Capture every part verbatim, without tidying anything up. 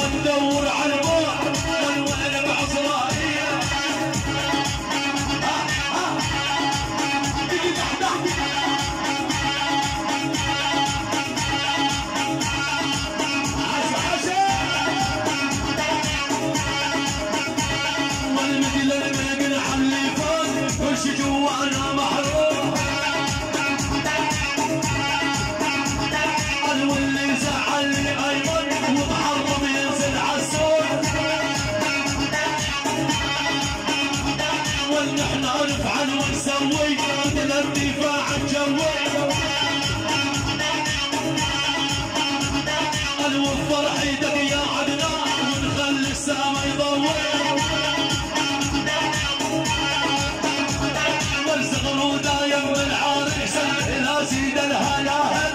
ندور على البوع والوالد بعصرائية. ها ها دقي تحت عسى عسى والمثل المقنع اللي فوق كل شي جوانا محروق. واللي زعلني ايضا ومحرم ينزل عالسوق. ونحن نفعل ونسوي مثل الدفاع الجوي. الوفر حيدك يا عدنان ونخلي السما يضوي. والزغر دايم بالعارس لا زيد الهلاهل.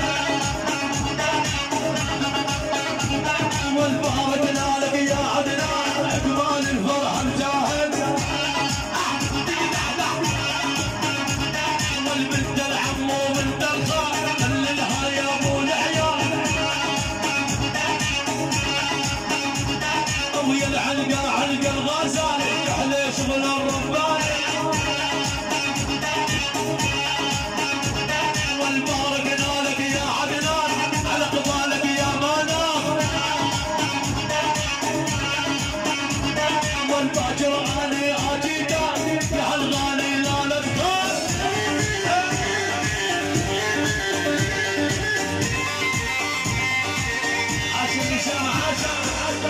والبارك لك يا عدنان عقبال الفرح مجاهد. والبنت العم وبنت الخال دللها يا ابو العيال. ويا العلقه علقه الغزال يحلى شغل الرباني. والبارك لك يا عدنان على قبالك يا مناخ. والباكر اني اجيك يا الغالي لا نذكر. عشان شمع عشان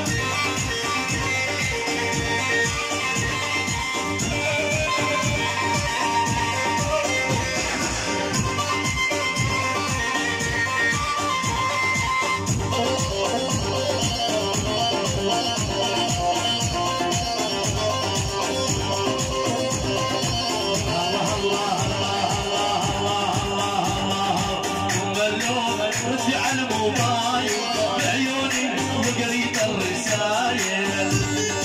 ردي على الموبايل بعيوني وقريت الرسايل.